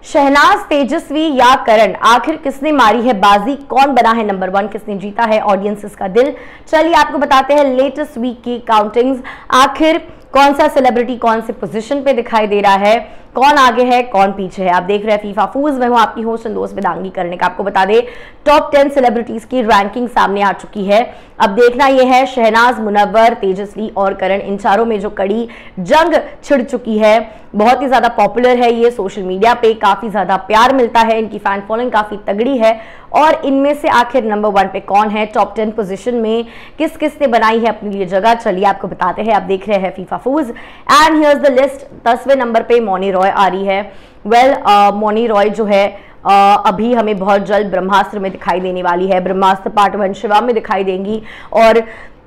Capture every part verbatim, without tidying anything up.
शहनाज, तेजस्वी या करण, आखिर किसने मारी है बाजी, कौन बना है नंबर वन, किसने जीता है ऑडियंसेस का दिल। चलिए आपको बताते हैं लेटेस्ट वीक की काउंटिंग्स। आखिर कौन सा सेलिब्रिटी कौन से पोजीशन पे दिखाई दे रहा है, कौन आगे है कौन पीछे है। आप देख रहे हैं फीफा फूज, मैं हूं आपकी होस्ट दोस्त बेदांगी करने का। आपको बता दें टॉप टेन सेलिब्रिटीज की रैंकिंग सामने आ चुकी है। अब देखना यह है शहनाज, मुनव्वर, तेजस्वी और करण, इन चारों में जो कड़ी जंग छिड़ चुकी है, बहुत ही ज्यादा पॉपुलर है ये, सोशल मीडिया पे काफी ज्यादा प्यार मिलता है, इनकी फैन फॉलोइंग काफी तगड़ी है। और इनमें से आखिर नंबर वन पे कौन है, टॉप टेन पोजीशन में किस किस ने बनाई है अपने लिए जगह, चलिए आपको बताते हैं। आप देख रहे हैं फीफा फूज एंड हियर्स द लिस्ट। दसवें नंबर पे मौनी रॉय आ रही है। Well well, uh, Mouni Roy जो है uh, अभी हमें बहुत जल्द ब्रह्मास्त्र में दिखाई देने वाली है। ब्रह्मास्त्र पार्ट वन शिवा में दिखाई देंगी। और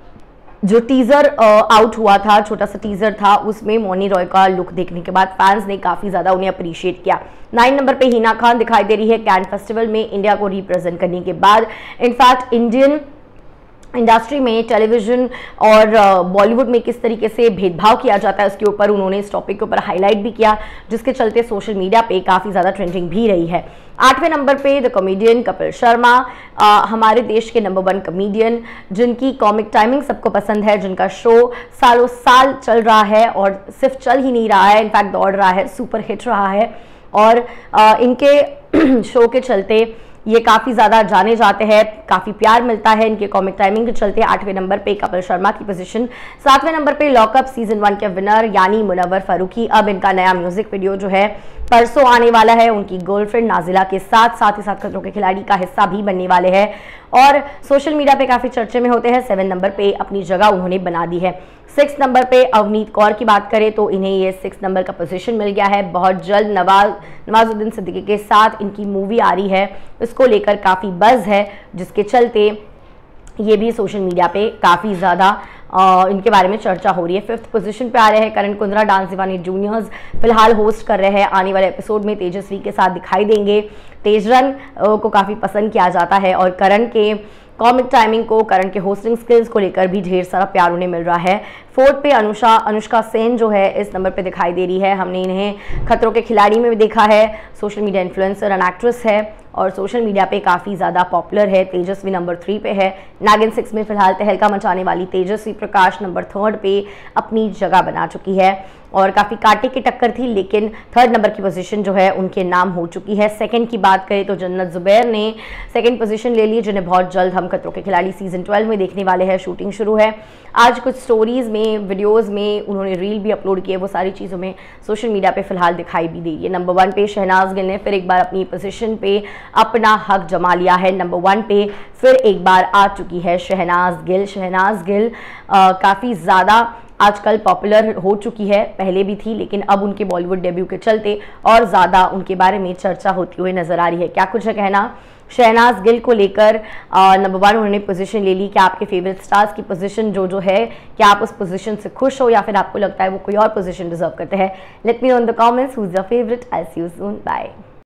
जो टीजर आउट uh, हुआ था, छोटा सा टीजर था, उसमें मौनी रॉय का लुक देखने के बाद फैंस ने काफी ज्यादा उन्हें अप्रिशिएट किया। नाइन नंबर पे हिना खान दिखाई दे रही है कैन फेस्टिवल में इंडिया को रिप्रेजेंट करने के बाद। इनफैक्ट इंडियन इंडस्ट्री में टेलीविजन और बॉलीवुड में किस तरीके से भेदभाव किया जाता है उसके ऊपर उन्होंने इस टॉपिक के ऊपर हाईलाइट भी किया, जिसके चलते सोशल मीडिया पे काफ़ी ज़्यादा ट्रेंडिंग भी रही है। आठवें नंबर पे द कॉमेडियन कपिल शर्मा, आ, हमारे देश के नंबर वन कॉमेडियन, जिनकी कॉमिक टाइमिंग सबको पसंद है, जिनका शो सालों साल चल रहा है और सिर्फ चल ही नहीं रहा है, इनफैक्ट दौड़ रहा है, सुपर हिट रहा है। और आ, इनके शो के चलते ये काफ़ी ज़्यादा जाने जाते हैं, काफ़ी प्यार मिलता है इनके कॉमिक टाइमिंग के चलते। आठवें नंबर पे कपिल शर्मा की पोजीशन। सातवें नंबर पे लॉकअप सीजन वन के विनर यानी मुनव्वर फारूकी। अब इनका नया म्यूजिक वीडियो जो है परसों आने वाला है, उनकी गर्लफ्रेंड नाजिला के साथ, साथ ही साथ खतरों के खिलाड़ी का हिस्सा भी बनने वाले हैं और सोशल मीडिया पे काफ़ी चर्चे में होते हैं। सेवन नंबर पे अपनी जगह उन्होंने बना दी है। सिक्स नंबर पे अवनीत कौर की बात करें तो इन्हें ये सिक्स नंबर का पोजीशन मिल गया है। बहुत जल्द नवाज नवाजुद्दीन सिद्दीकी के साथ इनकी मूवी आ रही है, इसको लेकर काफ़ी बज़ है, जिसके चलते ये भी सोशल मीडिया पे काफ़ी ज़्यादा इनके बारे में चर्चा हो रही है। फिफ्थ पोजीशन पे आ रहे हैं करण कुंद्रा, डांस दीवानी जूनियर्स फिलहाल होस्ट कर रहे हैं। आने वाले एपिसोड में तेजस्वी के साथ दिखाई देंगे। तेजरन को काफ़ी पसंद किया जाता है और करण के कॉमिक टाइमिंग को, करण के होस्टिंग स्किल्स को लेकर भी ढेर सारा प्यार उन्हें मिल रहा है। फोर्थ पे अनुषा अनुष्का सेन जो है इस नंबर पे दिखाई दे रही है। हमने इन्हें खतरों के खिलाड़ी में भी देखा है। Social media influencer and actress है और सोशल मीडिया पे काफ़ी ज़्यादा पॉपुलर है। तेजस्वी नंबर थ्री पे है। नागिन सिक्स में फिलहाल तहलका मचाने वाली तेजस्वी प्रकाश नंबर थर्ड पे अपनी जगह बना चुकी है और काफ़ी कांटे की टक्कर थी, लेकिन थर्ड नंबर की पोजीशन जो है उनके नाम हो चुकी है। सेकंड की बात करें तो जन्नत जुबैर ने सेकंड पोजीशन ले ली, जिन्हें बहुत जल्द हम खतरों के खिलाड़ी सीजन ट्वेल्व में देखने वाले हैं। शूटिंग शुरू है। आज कुछ स्टोरीज में, वीडियोज़ में उन्होंने रील भी अपलोड किए, वो सारी चीज़ों में सोशल मीडिया पे फिलहाल दिखाई भी दे रही है। नंबर वन पे शहनाज गिल ने फिर एक बार अपनी पोजीशन पे अपना हक जमा लिया है। नंबर वन पे फिर एक बार आ चुकी है शहनाज गिल। शहनाज गिल काफ़ी ज़्यादा आजकल पॉपुलर हो चुकी है, पहले भी थी लेकिन अब उनके बॉलीवुड डेब्यू के चलते और ज़्यादा उनके बारे में चर्चा होती हुई नजर आ रही है। क्या कुछ है कहना शहनाज गिल को लेकर। नंबर वन उन्होंने पोजीशन ले ली। क्या आपके फेवरेट स्टार्स की पोजीशन जो जो है, क्या आप उस पोजीशन से खुश हो या फिर आपको लगता है वो कोई और पोजीशन डिजर्व करते हैं? Let me know in the comments who is your favourite. I see you soon, bye.